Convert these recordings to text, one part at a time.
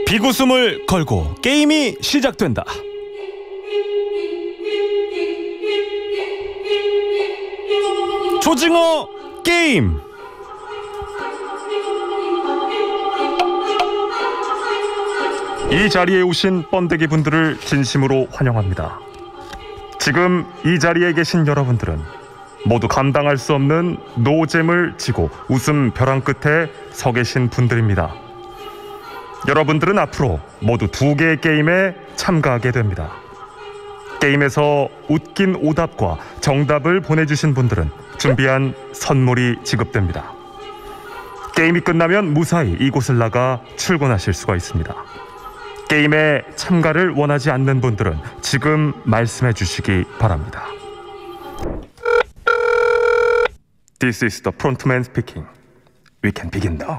비구숨을 걸고 게임이 시작된다. 조징어 게임. 이 자리에 오신 번데기 분들을 진심으로 환영합니다. 지금 이 자리에 계신 여러분들은 모두 감당할 수 없는 노잼을 지고 웃음 벼랑 끝에 서 계신 분들입니다. 여러분들은 앞으로 모두 2개의 게임에 참가하게 됩니다. 게임에서 웃긴 오답과 정답을 보내주신 분들은 준비한 선물이 지급됩니다. 게임이 끝나면 무사히 이곳을 나가 출근하실 수가 있습니다. 게임에 참가를 원하지 않는 분들은 지금 말씀해 주시기 바랍니다. This is the frontman speaking. We can begin now.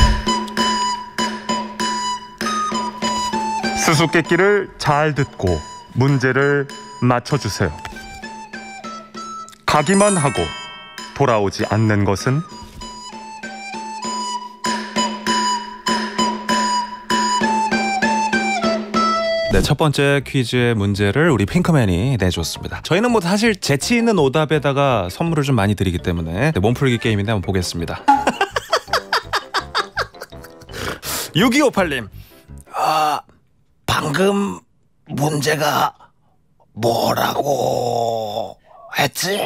수수께끼를 잘 듣고 문제를 맞춰주세요. 가기만 하고 돌아오지 않는 것은? 네, 첫 번째 퀴즈의 문제를 우리 핑크맨이 내줬습니다. 저희는 뭐 사실 재치 있는 오답에다가 선물을 좀 많이 드리기 때문에 몸풀기 게임인데 한번 보겠습니다. 6258님, 방금 문제가 뭐라고 했지?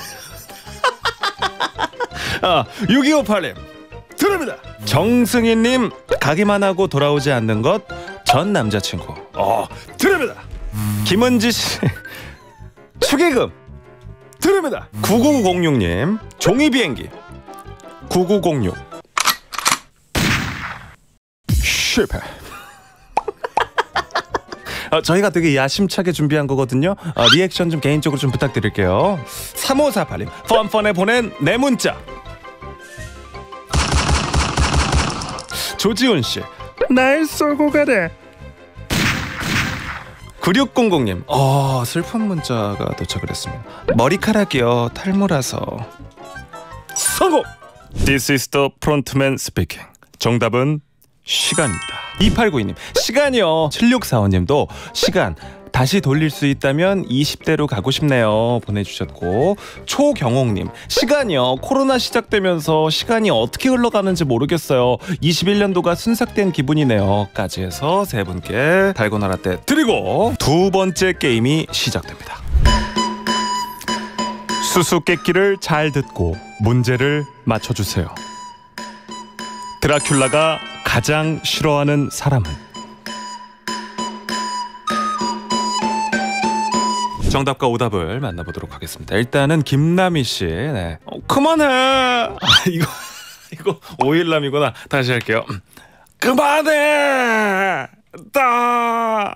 6258님 드립니다. 정승희님, 가기만 하고 돌아오지 않는 것 전 남자친구. 드립니다. 김은지씨, 축의금 드립니다. 9906님, 종이비행기. 9906 실패. 저희가 되게 야심차게 준비한 거거든요. 리액션 좀 개인적으로 좀 부탁드릴게요. 3548님, 펀펀에 보낸 내 문자. 조지훈씨, 날 쏘고 가래. 9600님, 슬픈 문자가 도착을 했습니다. 머리카락이요, 탈모라서. 성공! This is the frontman speaking. 정답은 시간입니다. 2892님, 시간이요. 7645님도 시간 다시 돌릴 수 있다면 20대로 가고 싶네요 보내주셨고, 초경옥님, 시간이요. 코로나 시작되면서 시간이 어떻게 흘러가는지 모르겠어요. 21년도가 순삭된 기분이네요 까지 해서 세 분께 달고나 라떼 드리고 두 번째 게임이 시작됩니다. 수수께끼를 잘 듣고 문제를 맞춰주세요. 드라큘라가 가장 싫어하는 사람은? 정답과 오답을 만나보도록 하겠습니다. 일단은 김남희씨, 네. 그만해. 이거 오일남이구나. 다시 할게요. 그만해. 나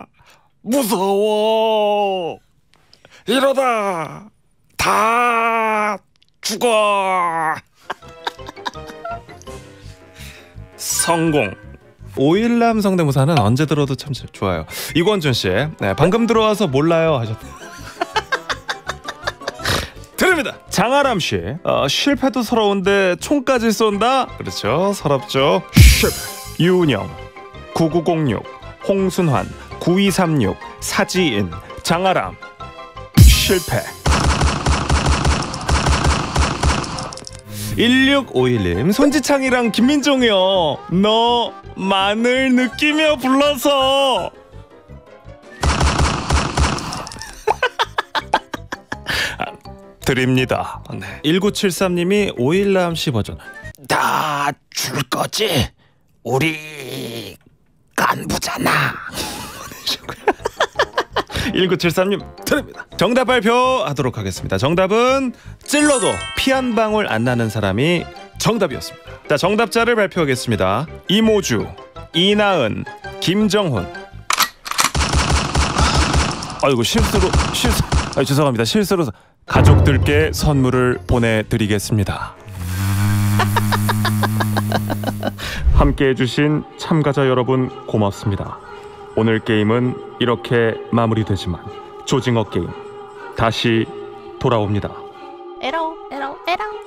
무서워. 이러다 다 죽어. 성공. 오일남 성대모사는 언제 들어도 참 좋아요. 이권준씨, 네, 방금 들어와서 몰라요 하셨네요. 드립니다. 장아람씨, 실패도 서러운데 총까지 쏜다? 그렇죠, 서럽죠. 실패. 유은영, 9906, 홍순환, 9236, 사지인, 장아람. 실패. 1651님, 손지창이랑 김민종이요. 너 마늘 느끼며 불러서. 드립니다. 네. 1973님이 오일남씨 버전. 다 줄 거지? 우리 간부잖아. 1973님 드립니다. 정답 발표하도록 하겠습니다. 정답은 찔러도 피 한 방울 안 나는 사람이 정답이었습니다. 자, 정답자를 발표하겠습니다. 이모주, 이나은, 김정훈. 아이고, 죄송합니다. 실수로 가족들께 선물을 보내드리겠습니다. 함께 해주신 참가자 여러분 고맙습니다. 오늘 게임은 이렇게 마무리되지만 조징어 게임 다시 돌아옵니다. 에러.